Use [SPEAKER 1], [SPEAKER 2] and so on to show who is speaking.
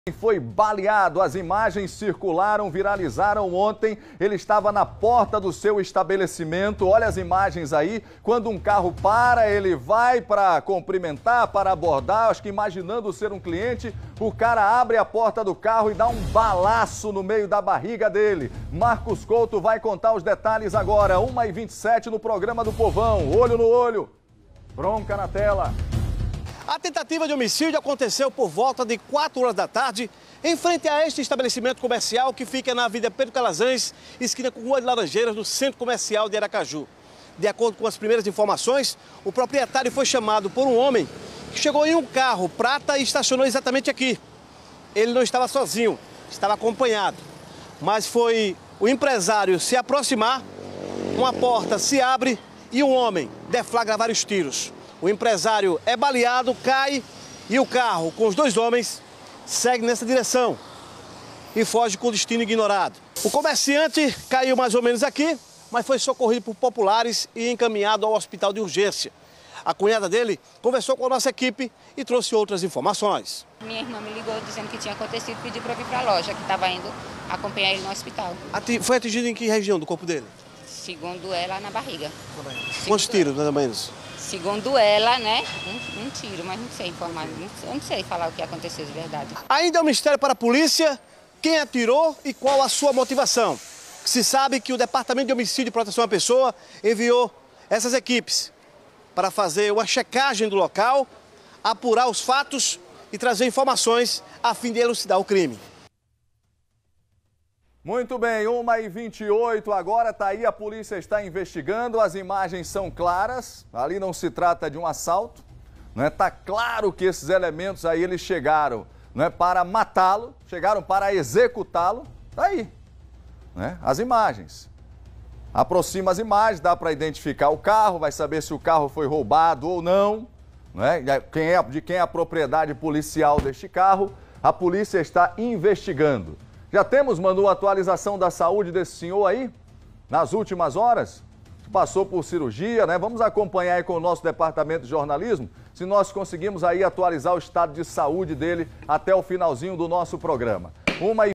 [SPEAKER 1] Foi baleado. As imagens circularam, viralizaram ontem. Ele estava na porta do seu estabelecimento. Olha as imagens aí. Quando um carro para, ele vai para cumprimentar, para abordar. Acho que imaginando ser um cliente, o cara abre a porta do carro e dá um balaço no meio da barriga dele. Marcos Couto vai contar os detalhes agora. 1h27 no programa do Povão. Olho no olho. Bronca na tela.
[SPEAKER 2] A tentativa de homicídio aconteceu por volta de 4 horas da tarde, em frente a este estabelecimento comercial que fica na Avenida Pedro Calazans, esquina com Rua de Laranjeiras, no Centro Comercial de Aracaju. De acordo com as primeiras informações, o proprietário foi chamado por um homem que chegou em um carro prata e estacionou exatamente aqui. Ele não estava sozinho, estava acompanhado. Mas foi o empresário se aproximar, uma porta se abre e um homem deflagra vários tiros. O empresário é baleado, cai e o carro com os dois homens segue nessa direção e foge com o destino ignorado. O comerciante caiu mais ou menos aqui, mas foi socorrido por populares e encaminhado ao hospital de urgência. A cunhada dele conversou com a nossa equipe e trouxe outras informações.
[SPEAKER 3] Minha irmã me ligou dizendo que tinha acontecido e pediu para eu vir para a loja, que estava indo acompanhar ele no hospital.
[SPEAKER 2] Foi atingido em que região do corpo dele?
[SPEAKER 3] Segundo ela, na barriga.
[SPEAKER 2] Quantos tiros, mais ou menos?
[SPEAKER 3] Segundo ela, né, um tiro, mas não sei informar, eu não sei falar o que aconteceu de verdade.
[SPEAKER 2] Ainda é um mistério para a polícia quem atirou e qual a sua motivação. Se sabe que o Departamento de Homicídio e Proteção à Pessoa enviou essas equipes para fazer uma checagem do local, apurar os fatos e trazer informações a fim de elucidar o crime.
[SPEAKER 1] Muito bem, 1h28, agora tá aí, a polícia está investigando, as imagens são claras, ali não se trata de um assalto, né? Tá claro que esses elementos aí, eles chegaram, né, para matá-lo, chegaram para executá-lo, tá aí, né? As imagens. Aproxima as imagens, dá para identificar o carro, vai saber se o carro foi roubado ou não, né? De quem é a propriedade policial deste carro, a polícia está investigando. Já temos, Manu, atualização da saúde desse senhor aí, nas últimas horas? Passou por cirurgia, né? Vamos acompanhar aí com o nosso departamento de jornalismo, se nós conseguimos aí atualizar o estado de saúde dele até o finalzinho do nosso programa.